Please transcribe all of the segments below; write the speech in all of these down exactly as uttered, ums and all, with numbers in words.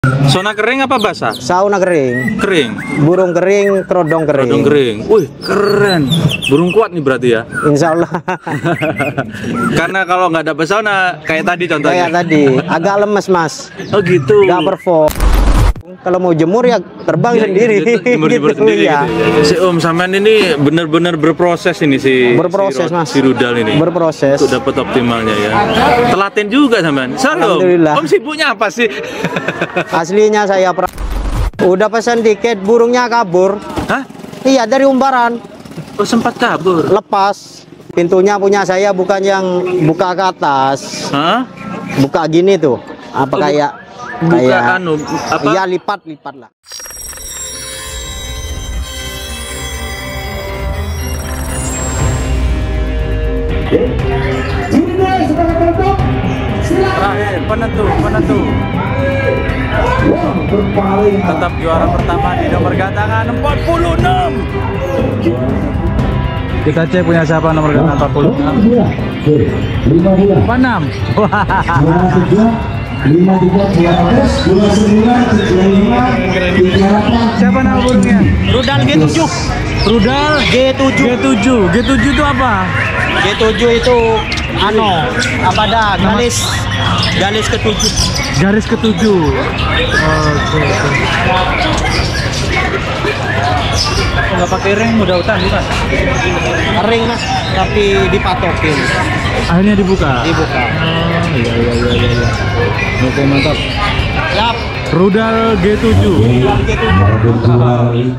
Sauna kering apa basah? Sauna kering. Kering. Burung kering, kerodong kering. Kerodong kering. Wih, keren. Burung kuat nih berarti ya? Insya Allah. Karena kalau nggak dapet sauna kayak tadi contohnya. Kayak tadi, agak lemes mas. Oh gitu. Gak perform. Kalau mau jemur ya terbang Ya, sendiri. gitu, jemur jemur Gitu, sendiri. ya. Gitu. Si Om sampean ini bener-bener berproses ini si. Berproses, si, Mas. Si rudal ini. Berproses. Untuk dapat optimalnya ya. Telaten juga sampean. Sorry Om. Alhamdulillah. Om sibuknya apa sih? Aslinya saya pra- udah pesan tiket, burungnya kabur. Hah? Iya dari Umbaran. Oh sempat kabur. Lepas. Pintunya punya saya, bukan yang buka ke atas. Hah? Buka gini tuh. Apa Oh, bu- kayak Buka kayak anu apa? iya lipat-lipat lah. Terakhir penentu, penentu. Tetap juara pertama di nomor gantangan empat puluh enam. Kita cek punya siapa nomor gantangan empat puluh enam. enam. Siapa nama burungnya? Rudal G tujuh. Rudal G tujuh. G tujuh. G tujuh itu apa? G tujuh itu ano, apa dah? Galis. Garis ketujuh. Garis ketujuh. Oke. Nggak pakai ring mudah hutan bukan? Ring mas, tapi dipatokin. Akhirnya dibuka. Dibuka. Oh, iya iya iya iya. iya. Oke mantap. Yap. Rudal G tujuh. G tujuh.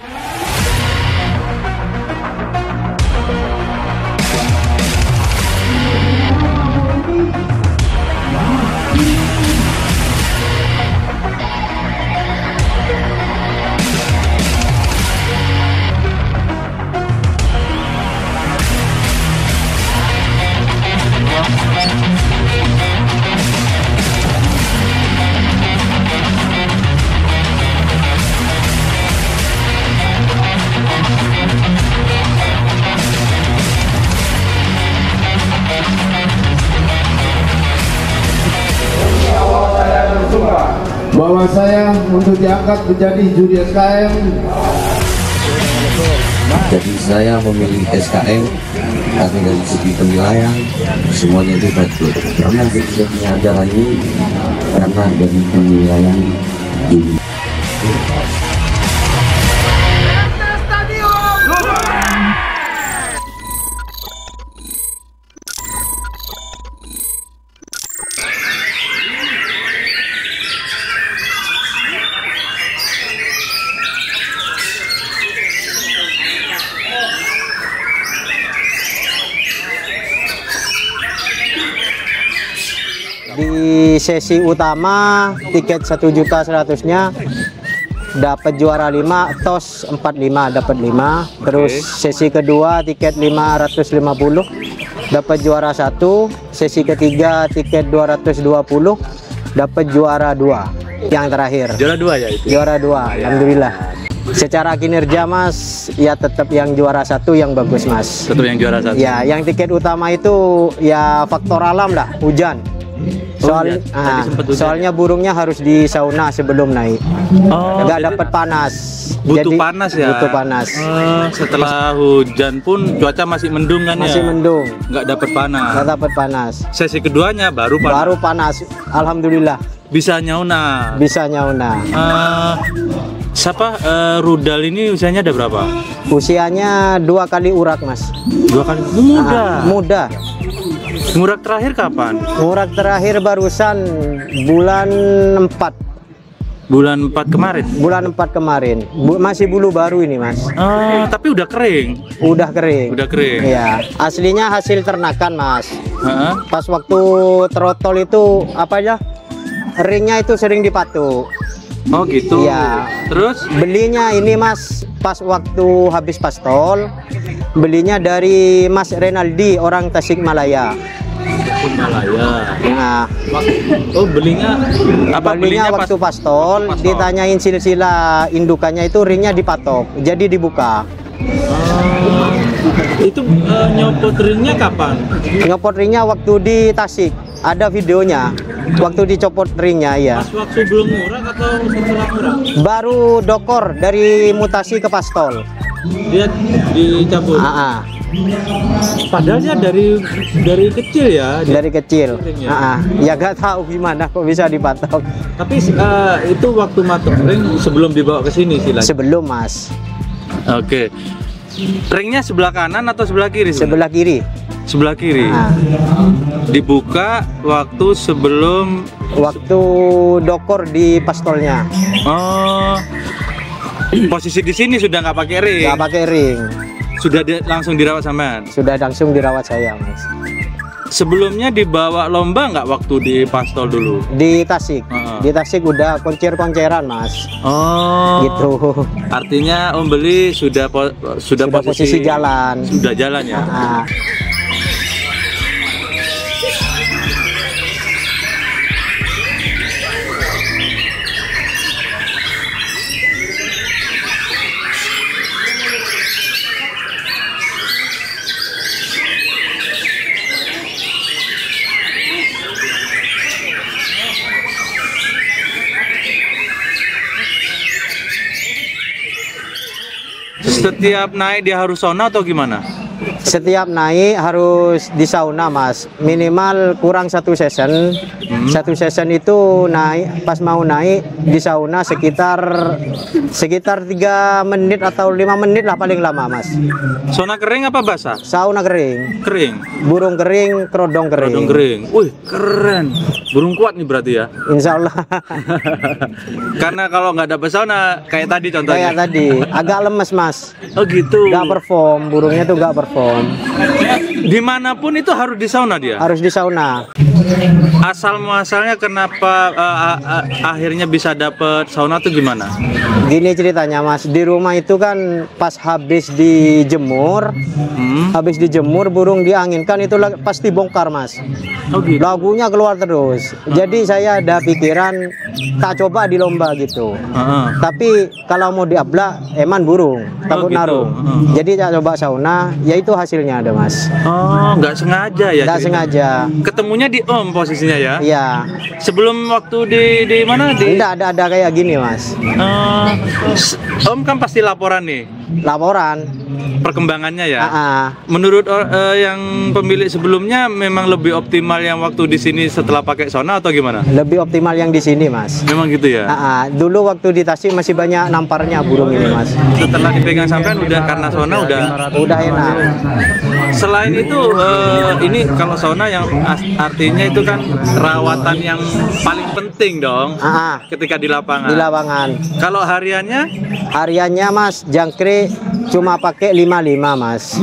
Bahwa saya untuk diangkat menjadi juri S K M. Jadi saya memilih S K M karena dari segi penilaian semuanya itu bagus. Karena saya acara ini karena dari penilaian ini. Di sesi utama tiket satu juta seratusnya dapat juara lima, tos empat puluh lima dapat lima. Terus sesi kedua tiket lima ratus lima puluh dapat juara satu. Sesi ketiga tiket dua ratus dua puluh dapat juara dua. Yang terakhir Juara dua ya itu. juara dua. Alhamdulillah. Secara kinerja mas ya tetap yang juara satu yang bagus mas. Tetap yang juara satu. Ya yang tiket utama itu ya faktor alam lah, hujan. Soal, iya. Tadi ah, sempet hujan. soalnya burungnya harus di sauna sebelum naik. Oh, Nggak jadi dapat panas. butuh Jadi, panas ya. Butuh panas. Oh, setelah hujan pun cuaca masih mendung kan Masih ya. mendung. Nggak dapat panas. Nggak dapat panas. Sesi keduanya baru panas. Baru panas. Alhamdulillah Bisa nyauna. bisa nyauna. Eh, siapa eh, rudal ini usianya ada berapa? Usianya dua kali urak mas. Dua kali. Muda. Ah, muda. Ngurak terakhir kapan? Urak terakhir barusan bulan empat. Bulan empat kemarin. Bulan empat kemarin. Bu, masih bulu baru ini mas. Oh, tapi udah kering. Udah kering. Udah kering. Iya. Aslinya hasil ternakan mas. Heeh. Pas waktu trotol itu apa ya, ringnya itu sering dipatuk. Oh gitu. Iya. Terus? Belinya ini mas pas waktu habis pastol, belinya dari Mas Renaldi orang Tasikmalaya. Himalaya. Nah, Oh belinya apa? belinya pas- waktu pastol, pastol. ditanyain silsilah indukannya itu ringnya dipatok, jadi dibuka. Oh, itu eh, nyopot ringnya kapan? Nyopot ringnya waktu di Tasik, ada videonya. Waktu dicopot ringnya ya. Pas waktu belum murah atau setelah murah? Baru dokor dari mutasi ke pastol. Dia dicabut. Ah, ah. Padahal dari dari kecil ya. Dari kecil. Ringnya. Ah, ah. Ya gak tahu gimana kok bisa dipatok. Tapi uh, itu waktu matok ring sebelum dibawa ke sini sih lagi. Sebelum Mas. Oke. Ringnya sebelah kanan atau sebelah kiri? Sebelah kiri. Sebelah kiri. Ah. Dibuka waktu sebelum Waktu dokor di pastolnya. oh posisi di sini sudah nggak pakai ring. Gak pakai ring. Sudah di, langsung dirawat sampean. Sudah langsung dirawat saya Mas. Sebelumnya dibawa lomba nggak waktu di pastol dulu? Di Tasik. Uh-uh. Di Tasik udah koncer-konceran Mas. Oh. Gitu. Artinya Om Beli sudah po, sudah, Sudah posisi jalan. Sudah jalan ya. Ah. Setiap naik dia harus sauna atau gimana? Setiap naik harus di sauna Mas, minimal kurang satu session. Hmm. Satu session itu naik, pas mau naik di sauna sekitar sekitar tiga menit atau lima menit lah paling lama Mas. Sauna kering apa basah? Sauna kering, Kering. burung kering, kerodong kering. Rodong kering. Wih, keren. Burung kuat nih berarti ya. Insya Allah. Karena kalau nggak dapet sauna kayak tadi contohnya. Kayak tadi, agak lemes Mas. Oh gitu. Gak perform, burungnya tuh gak perform. Dimanapun itu harus di sauna dia. Harus di sauna. Asal muasalnya kenapa uh, uh, uh, akhirnya bisa dapet sauna tuh gimana? Gini ceritanya Mas, di rumah itu kan pas habis dijemur, Hmm. habis dijemur burung dianginkan itu lag- pasti bongkar Mas. Oh gitu. Lagunya keluar terus. Jadi saya ada pikiran tak coba di lomba gitu. Heeh. Tapi kalau mau diablak eman burung, takut gitu. narung. Heeh. Jadi tak coba sauna, ya itu hasilnya ada Mas. Oh, nggak sengaja ya? Nggak ceritanya? sengaja. Ketemunya di Om posisinya ya? Iya. Sebelum waktu di di mana di? Tidak ada ada kayak gini Mas. Eh, s- Om kan pasti laporan nih Laporan. perkembangannya ya. Ah, ah. Menurut or- eh, yang pemilik sebelumnya memang lebih optimal yang waktu di sini setelah pakai sauna atau gimana? Lebih optimal yang di sini Mas. Memang gitu ya. Ah, ah. Dulu waktu di Tasik masih banyak namparnya burung ini Mas. Setelah dipegang sampean udah karena sauna udah. Udah enak. Selain itu eh, ini kalau sauna yang as- artinya itu kan rawatan yang paling penting dong Ah, ah. ketika di lapangan. Di lapangan. Kalau hariannya Hariannya Mas jangkrik cuma pakai lima puluh lima Mas.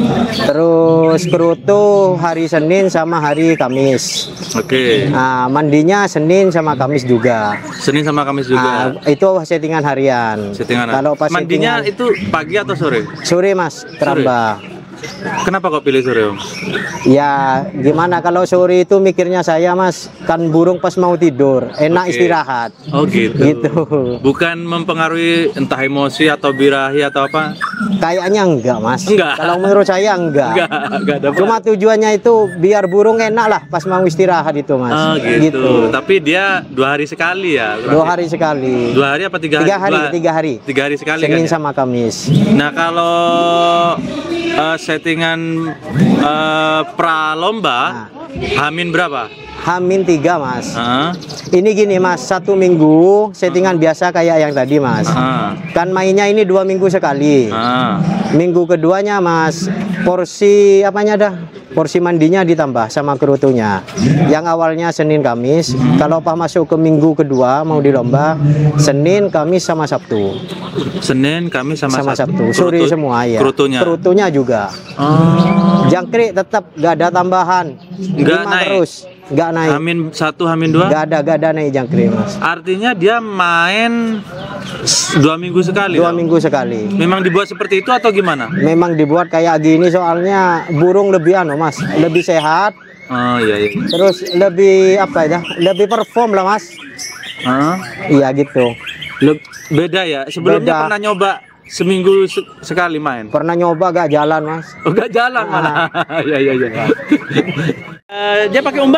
Terus kerutu hari Senin sama hari Kamis. oke. Nah, mandinya Senin sama Kamis juga. Senin sama Kamis juga. Ah, itu settingan harian. Settingan. Kalau pas mandinya settingan- itu pagi atau sore? sore Mas, keramba. Kenapa kok pilih sore, Om? Ya gimana kalau sore itu mikirnya saya Mas, kan burung pas mau tidur enak Oke. istirahat. Oh gitu. Gitu. Bukan mempengaruhi entah emosi atau birahi atau apa? Kayaknya enggak Mas. Enggak. Kalau menurut saya enggak. Enggak, enggak ada. Cuma tujuannya itu biar burung enak lah pas mau istirahat itu Mas. Oh gitu. Tapi dia dua hari sekali ya? berarti? Dua hari sekali. Dua hari apa tiga hari? Tiga hari, Dua- tiga hari. Tiga hari sekali Senin kan? ya? sama Kamis. Nah kalau eh, settingan eh, pralomba, Hamin berapa? Hamin tiga Mas. Hah? Ini gini Mas, satu minggu settingan biasa kayak yang tadi Mas. Hah? Kan mainnya ini dua minggu sekali. Hah? Minggu keduanya Mas, porsi apanya dah? Porsi mandinya ditambah sama kerutunya. Yang awalnya Senin Kamis, kalau pas masuk ke minggu kedua mau di lomba, Senin, Kamis sama Sabtu. Senin, Kamis sama, Sama Sabtu. Sabtu. Sore Kerutu- semua ya. Kerutunya. Kerutunya juga. Oh. Jangkrik tetap gak ada tambahan. Nggak Lima naik? terus. Gak naik. Hamin satu, Hamin dua. Gak ada, gak ada naik jangkrik Mas. Artinya dia main s- dua minggu sekali. Dua dong? minggu sekali. Memang dibuat seperti itu atau gimana? Memang dibuat kayak gini soalnya burung lebih anu Mas, lebih sehat. Oh iya iya. Terus lebih apa ya? Lebih perform lah Mas. Hah? Iya gitu. Leb- beda ya. Sebelumnya Beda. pernah nyoba seminggu se- sekali main. Pernah nyoba gak jalan Mas. Oh, nggak jalan malah. Iya iya iya. Eh, dia pakai umbar nggak?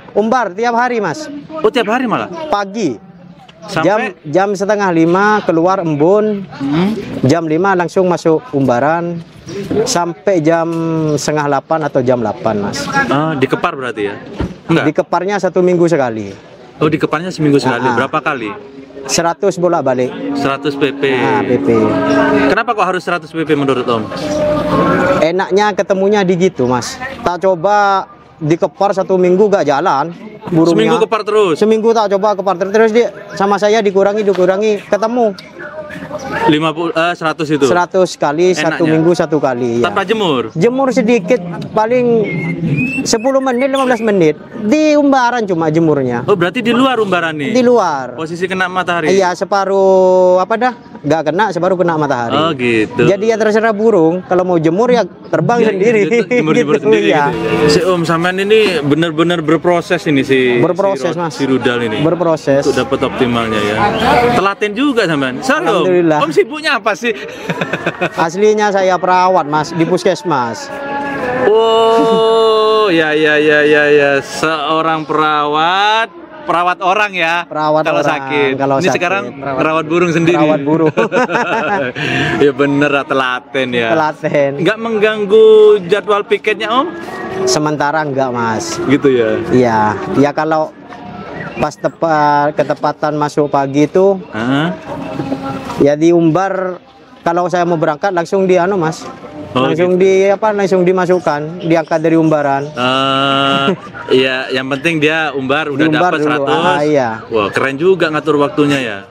Umbar tiap hari Mas. Oh, tiap hari malah? Pagi. Sampai? Jam jam setengah lima keluar embun. Hmm. Jam lima langsung masuk umbaran. Sampai jam setengah delapan atau jam delapan Mas. Ah, dikepar berarti ya? Enggak? Dikeparnya satu minggu sekali. Oh, dikeparnya seminggu sekali. Ah, ah. Berapa kali? seratus bolak-balik. seratus P P. Nah, P P. Kenapa kok harus seratus P P menurut Om? Enaknya ketemunya di gitu Mas. Tak coba dikepar satu minggu gak jalan burungnya. Seminggu kepar terus? Seminggu tak coba kepar terus, terus dia sama saya dikurangi dikurangi ketemu lima puluh eh seratus itu. seratus kali satu Enaknya? minggu satu kali ya. Tanpa jemur. Jemur sedikit paling sepuluh menit lima belas menit di umbaran cuma jemurnya. Oh, berarti di luar umbaran nih. Di luar. Posisi kena matahari. Iya, separuh apa dah? Nggak kena, separuh kena matahari. Oh, gitu. Jadi ya terserah burung, kalau mau jemur ya terbang sendiri. Jemur-jemur Gitu, sendiri ya. gitu. Si Om sampean ini benar-benar berproses ini si Berproses, si, ro- Mas. si rudal ini. Berproses. Untuk dapat optimalnya ya. Telaten juga sampean. Sorry Om. Alhamdulillah. Om sibuknya apa sih? Aslinya saya perawat Mas di puskesmas. Oh, ya ya ya ya ya, seorang perawat, perawat orang ya. Perawat kalau orang, sakit. kalau Ini sakit. sekarang Perawat- perawat burung sendiri. Perawat burung. Ya bener lah, telaten ya. Telaten. Nggak mengganggu jadwal piketnya Om? Sementara enggak Mas. Gitu ya. Iya, ya kalau pas tepat ketepatan masuk pagi itu Hah? ya diumbar, kalau saya mau berangkat langsung di anu Mas. Oh, langsung di apa langsung dimasukkan, diangkat dari umbaran. Eh, iya, yang penting dia umbar udah Diumbar dapat dulu. seratus. Ah, iya. Wah, keren juga ngatur waktunya ya.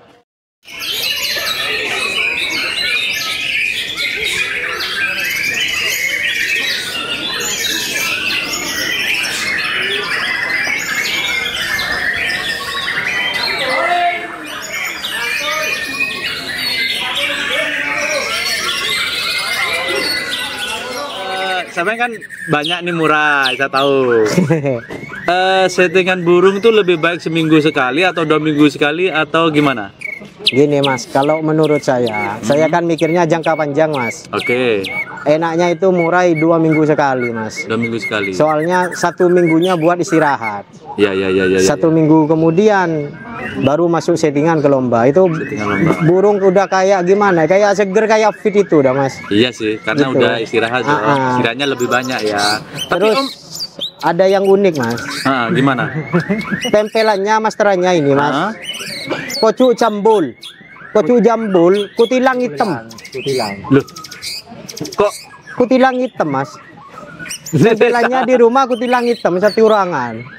Sampai kan banyak nih murah, saya tahu. Eh, settingan burung tuh lebih baik seminggu sekali atau dua minggu sekali atau gimana? Gini Mas, kalau menurut saya, saya kan mikirnya jangka panjang Mas. Oke, Enaknya itu murai dua minggu sekali Mas. dua minggu sekali. Soalnya satu minggunya buat istirahat. Ya ya ya ya. ya, Satu minggu kemudian baru masuk settingan ke lomba. Itu Settingan lomba. burung udah kayak gimana? Kayak seger, kayak fit itu udah Mas. Iya sih, karena Gitu. udah istirahat, Ah, Om. ah. Istirahatnya lebih banyak ya. Tapi Terus Om, ada yang unik Mas. ah, gimana? Tempelannya masterannya ini Mas. Ah? Kocuk jambul. Kocuk jambul, kutilang hitam. Kutilang. Loh, kok Kutilang hitam Mas. Tempelannya di rumah kutilang hitam satu ruangan.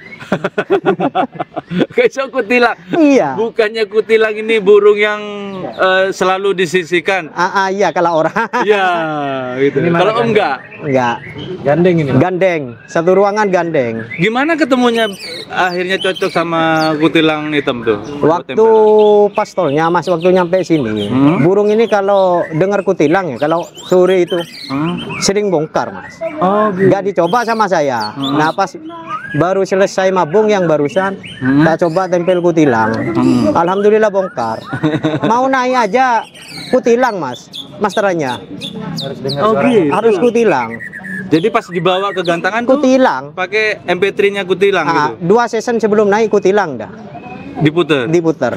kayak kutilang? Iya. Bukannya kutilang ini burung yang eh, selalu disisihkan? Ah, ah, iya kalau orang. Iya, gitu. Kalau Om enggak? Enggak. Gandeng ini. Gandeng. Satu ruangan gandeng. Gimana ketemunya akhirnya cocok sama kutilang hitam tuh? Waktu pastolnya Mas, waktu nyampe sini, Hmm? burung ini kalau dengar kutilang ya, kalau sore itu Hmm? sering bongkar Mas. Oh, Nggak dicoba sama saya. Hmm. Nah pas baru selesai mabung yang barusan, Hmm. tak coba tempel kutilang. Hmm. Alhamdulillah bongkar. Mau naik aja kutilang Mas, masterannya. Oh, gitu. Harus kutilang. Jadi pas dibawa ke gantangan tuh Kutilang. pakai M P tiga-nya kutilang Ah, gitu. dua season sebelum naik kutilang dah. Diputer. Diputer.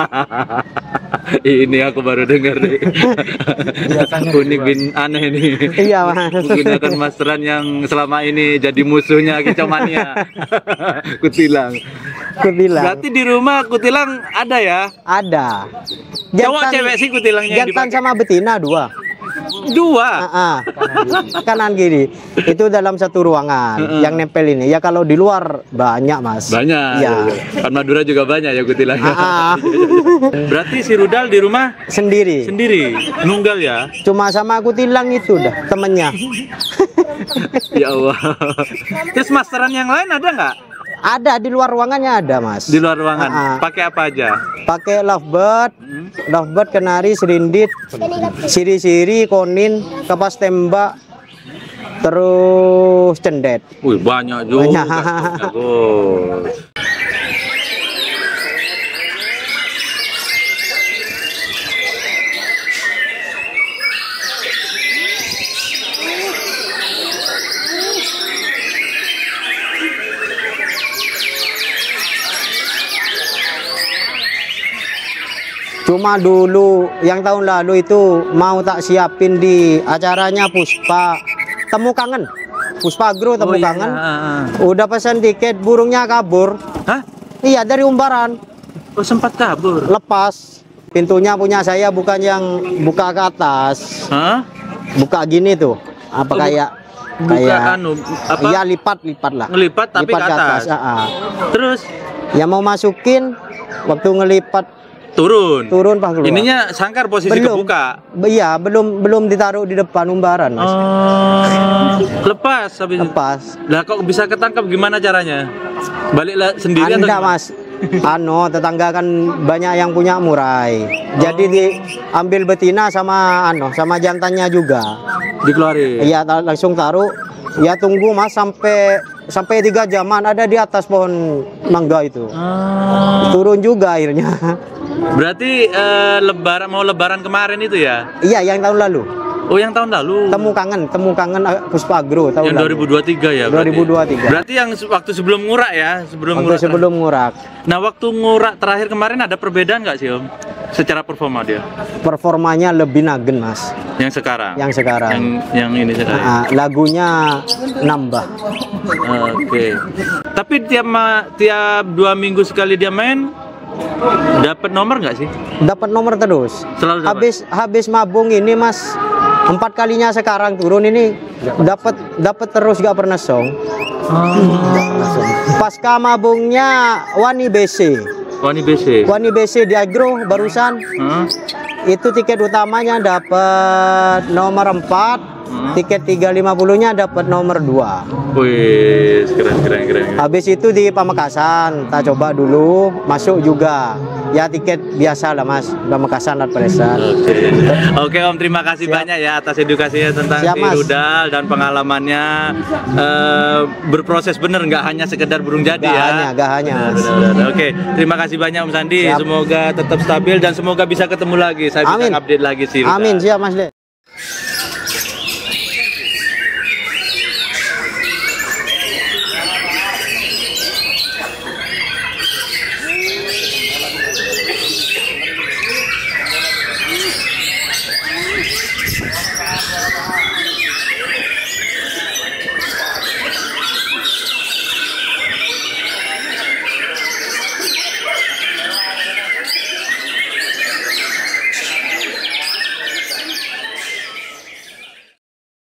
Ini aku baru dengar nih. Unik bin aneh nih. Iya Mas. Menggunakan masteran yang selama ini jadi musuhnya kicomania. Kutilang. Kutilang. Berarti di rumah kutilang ada ya? Ada. Cowok cewek sih kutilangnya yang Jantan dipakai? sama betina dua. Dua. Ah, ah. Kanan kiri. Itu dalam satu ruangan. Heeh. Yang nempel ini. Ya kalau di luar banyak Mas. Banyak. Iya. Kan Madura juga banyak ya kutilangnya. Ah, ah. Berarti si Rudal di rumah Sendiri. sendiri, nunggal ya? Cuma sama kutilang itu dah temennya. Ya Allah. Terus masteran yang lain ada nggak? Ada di luar ruangannya ada Mas. Di luar ruangan. Ah, ah. Pakai apa aja? Pakai lovebird, Hmm? lovebird, kenari, serindit, siri-siri, konin, kapas tembak, terus cendet. Wih, banyak juga. Banyak. Bagus. Cuma dulu yang tahun lalu itu mau tak siapin di acaranya Puspa Temu Kangen, Puspa Agro Temu Oh, iya. Kangen. Ah, ah. Udah pesan tiket, burungnya kabur. Hah? Iya, dari Umbaran Oh, sempat kabur. lepas. Pintunya punya saya, bukan yang buka ke atas, Hah? buka gini tuh. Apa Oh, bu- kayak Buka kayak anu apa? Iya, lipat-lipat lah. Ngelipat tapi Lipat ke atas. ah, ah. Terus Ya mau masukin, waktu ngelipat turun. turun pas keluar. Ininya sangkar posisi Belum. kebuka. Be- Iya, belum belum ditaruh di depan Umbaran, Mas. Oh, lepas habis itu. Lepas. Lah kok bisa ketangkap gimana caranya? Balik lah sendiri atau Anda, gimana? Mas. Ano, tetangga kan banyak yang punya murai. Jadi Oh. diambil betina sama ano, sama jantannya juga. Dikeluarin. Iya, ta- langsung taruh. Ya tunggu, Mas, sampai sampai tiga jaman ada di atas pohon mangga itu. Ah. Turun juga akhirnya. Berarti eh, lebaran mau lebaran kemarin itu ya? Iya, yang tahun lalu. Oh, yang tahun lalu. Temu Kangen, Temu Kangen ah, Puspa Agro tahun Yang lalu. dua ribu dua puluh tiga ya? dua ribu dua puluh tiga. Berarti yang se- waktu sebelum ngurak ya? Sebelum Waktu ngurak. sebelum ngurak. Nah, waktu ngurak terakhir kemarin ada perbedaan nggak sih, Om? Secara performa dia? Performanya lebih nagen, Mas. Yang sekarang? Yang sekarang. Yang, yang ini sekarang? Ah, lagunya nambah. Oke. Tapi tiap ma- tiap dua minggu sekali dia main, dapat nomor nggak sih? Dapat nomor terus. Selalu dapat? Habis habis mabung ini, Mas, empat kalinya sekarang turun ini dapat dapat terus, gak pernah song. Pasca mabungnya Wani B C. Wani B C. Wani B C di Agro barusan Hah? itu tiket utamanya dapat nomor empat, Hmm. tiket tiga ratus lima puluh-nya dapat nomor dua. Wih, keren keren keren. keren. Habis itu di Pamekasan, kita coba dulu, masuk juga. Ya tiket biasa lah, Mas, Pamekasan dan Presan. Oke, Oke Om, terima kasih Siap. banyak ya atas edukasinya tentang Siap, si Mas. rudal dan pengalamannya eh, berproses bener, nggak hanya sekedar burung jadi Gak ya. hanya, gak hanya, Benar, Mas. benar, benar. Oke, terima kasih banyak Om Sandi. Siap. Semoga tetap stabil dan semoga bisa ketemu lagi. Saya Amin. bisa update lagi si rudal. Amin, siap, Mas. Le.